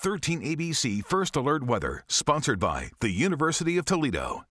13 ABC First Alert Weather, sponsored by the University of Toledo.